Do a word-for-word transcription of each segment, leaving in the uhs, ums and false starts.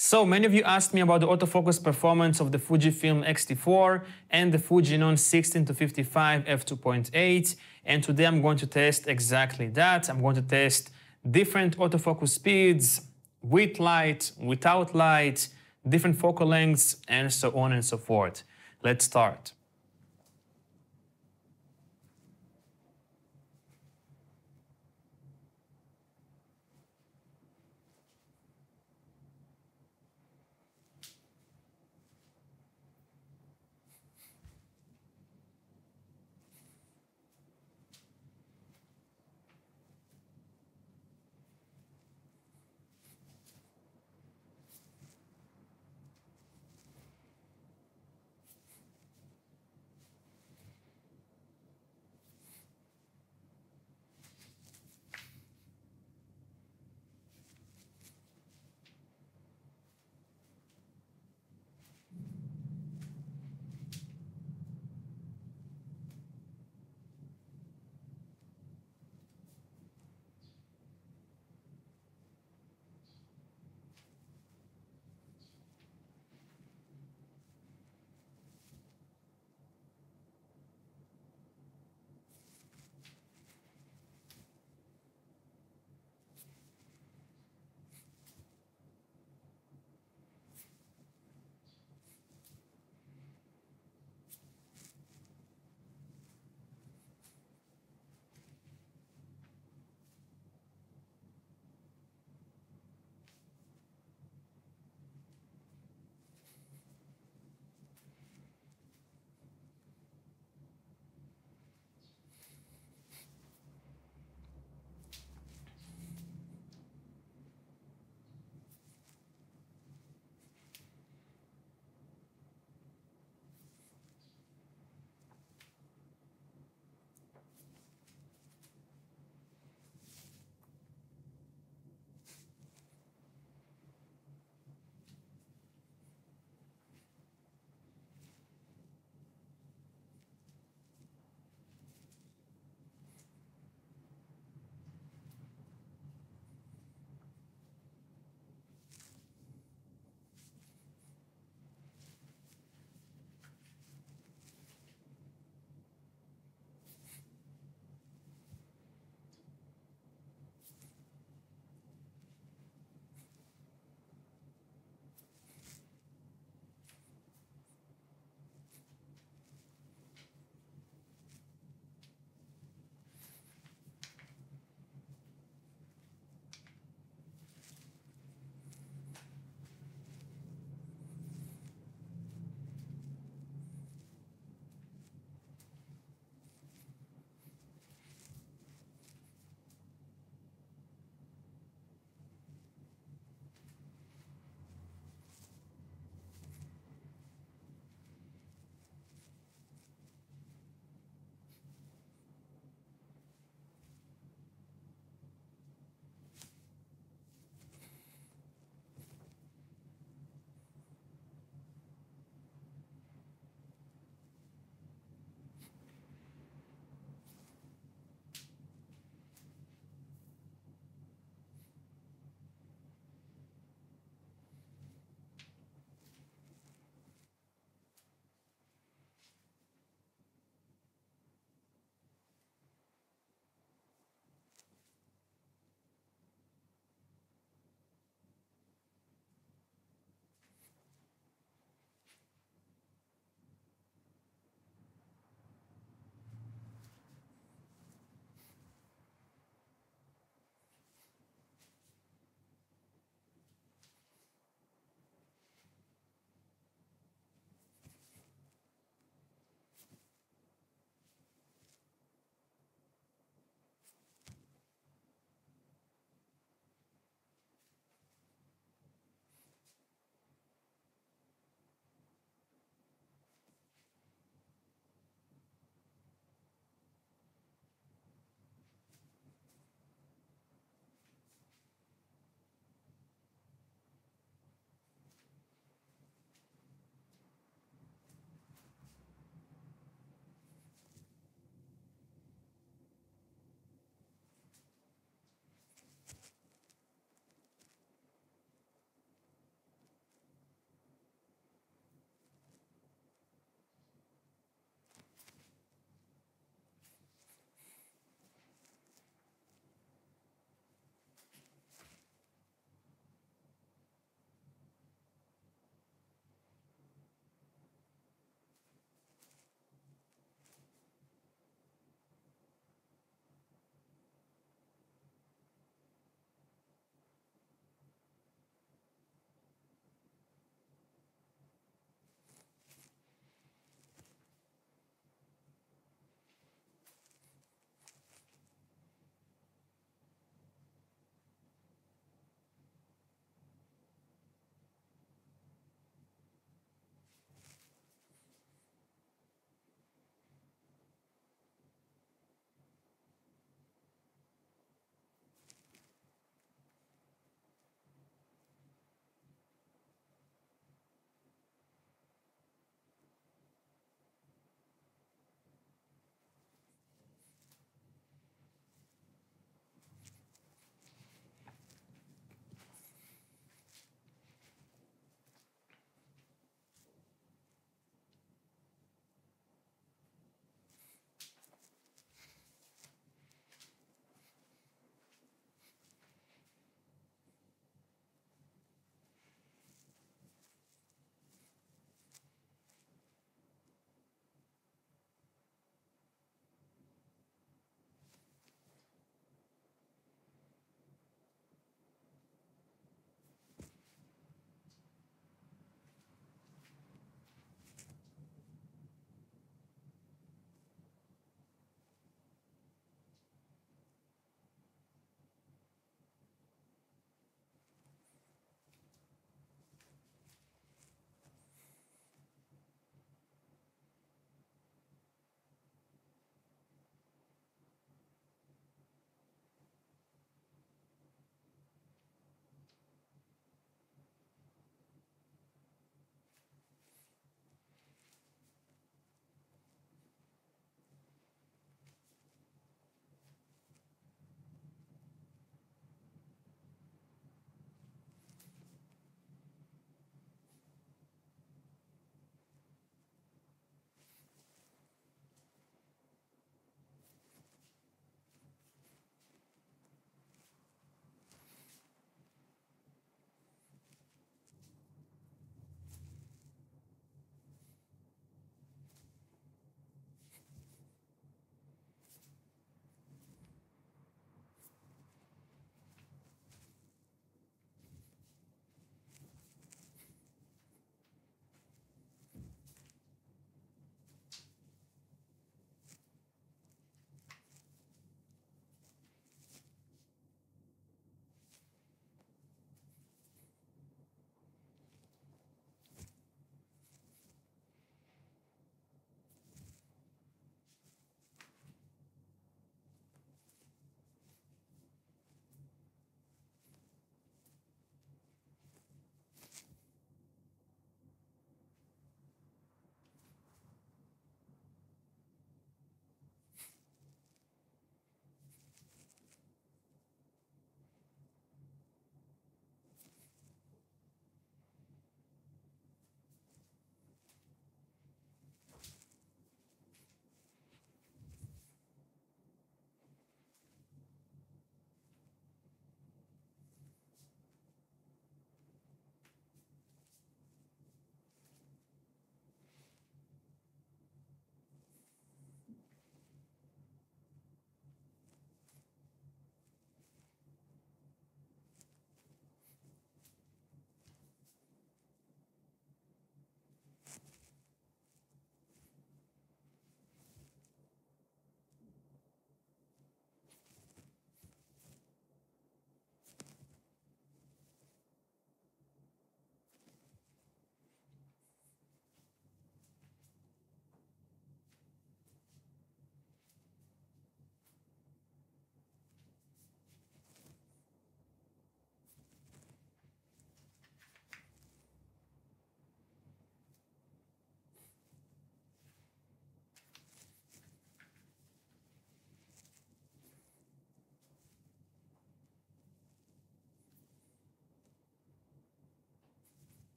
So many of you asked me about the autofocus performance of the Fujifilm X T four and the Fujinon sixteen to fifty-five f two point eight, and today I'm going to test exactly that. I'm going to test different autofocus speeds, with light, without light, different focal lengths, and so on and so forth. Let's start.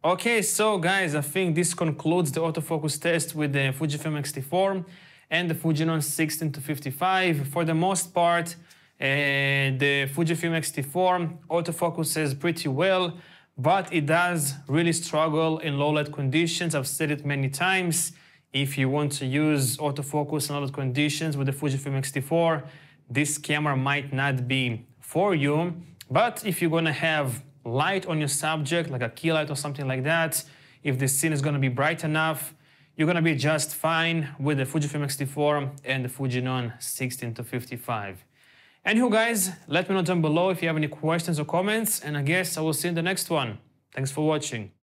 Okay, so guys, I think this concludes the autofocus test with the Fujifilm X T four and the Fujinon sixteen to fifty-five. For the most part, uh, the Fujifilm X T four autofocuses pretty well, but it does really struggle in low light conditions. I've said it many times. If you want to use autofocus in low light conditions with the Fujifilm X T four, this camera might not be for you. But if you're gonna have light on your subject, like a key light or something like that, if the scene is going to be bright enough, you're going to be just fine with the Fujifilm X T four and the Fujinon sixteen to fifty-five. Anywho guys, let me know down below if you have any questions or comments, and I guess I will see you in the next one. Thanks for watching.